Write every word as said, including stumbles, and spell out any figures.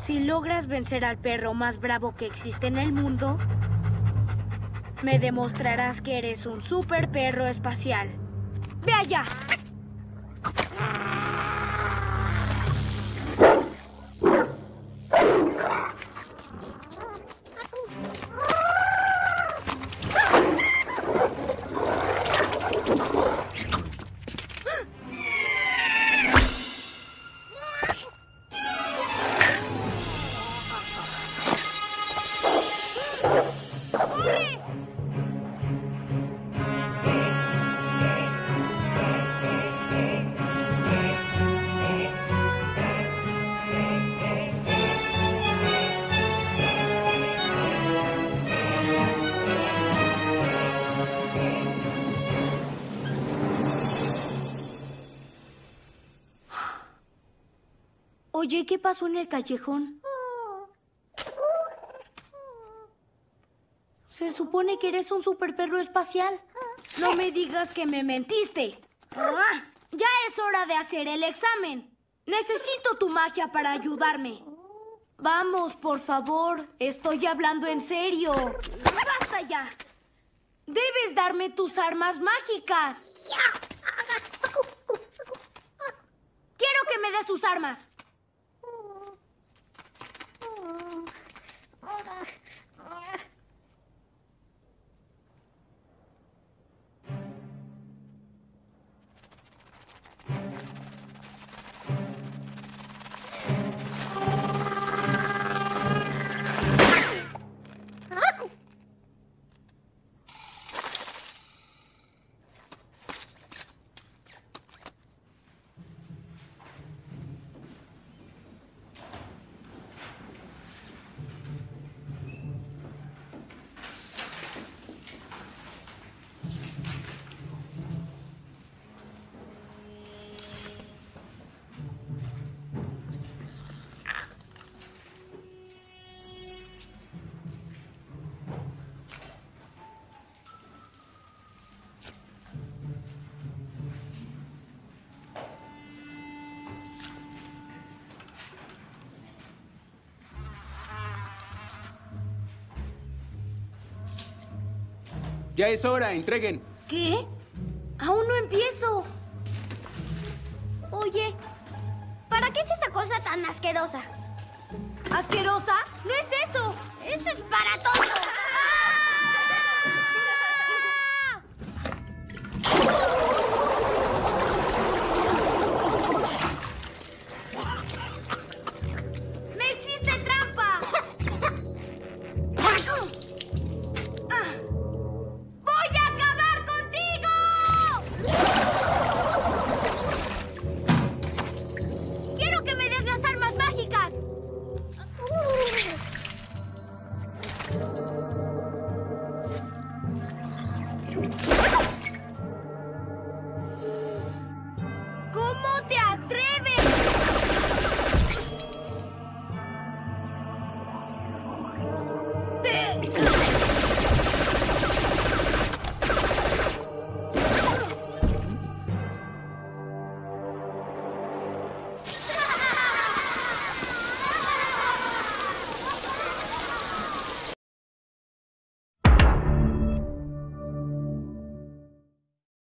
Si logras vencer al perro más bravo que existe en el mundo, me demostrarás que eres un super perro espacial. ¡Ve allá! Oye, ¿qué pasó en el callejón? Se supone que eres un super perro espacial. No me digas que me mentiste. Ah, ya es hora de hacer el examen. Necesito tu magia para ayudarme. Vamos, por favor. Estoy hablando en serio. ¡Basta ya! Debes darme tus armas mágicas. Quiero que me des tus armas. Ya es hora, entreguen. ¿Qué? Aún no empiezo. Oye, ¿para qué es esa cosa tan asquerosa? ¿Asquerosa? ¡No es eso! ¡Eso es para todos! ¡Me hiciste trampa! ¡Voy a acabar contigo! ¡Quiero que me des las armas mágicas! Uh.